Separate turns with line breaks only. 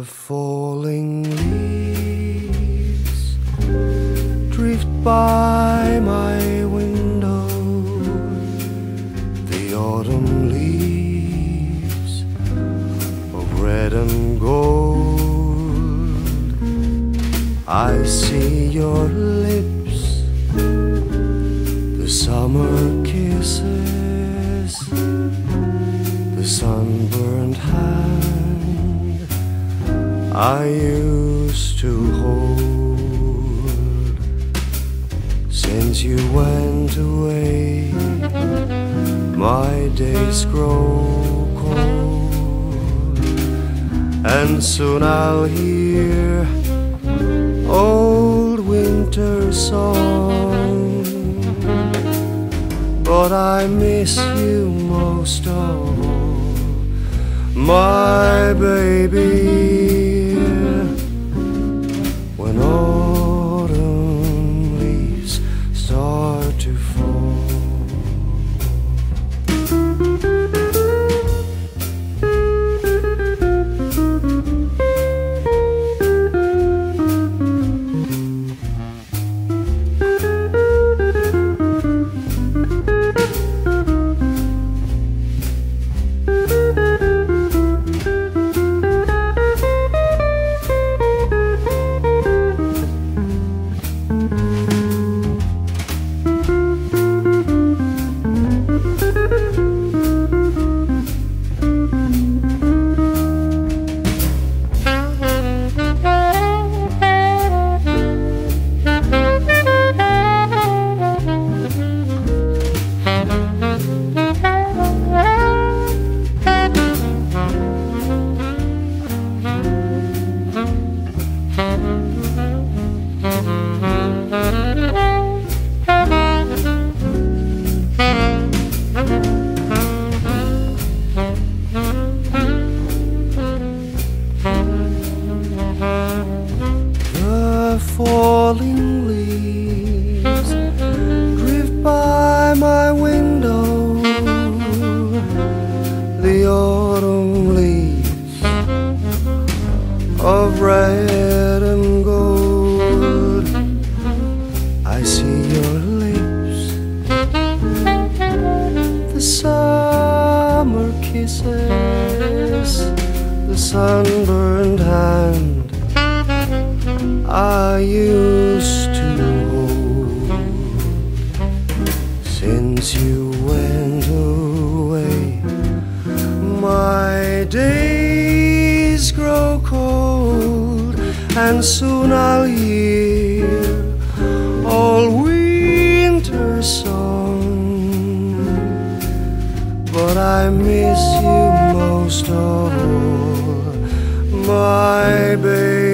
The falling leaves drift by my window. The autumn leaves of red and gold. I see your lips, the summer kisses, the sunburned hand I used to hold. Since you went away, my days grow cold, and soon I'll hear old winter song. But I miss you most of all, my baby. When autumn leaves start to fall. Falling leaves drift by my window. The autumn leaves of red and gold. I see your lips, the summer kisses, the sunburned hand I used to hold. Since you went away, my days grow cold, and soon I'll hear all winter song. But I miss you most of all, my baby.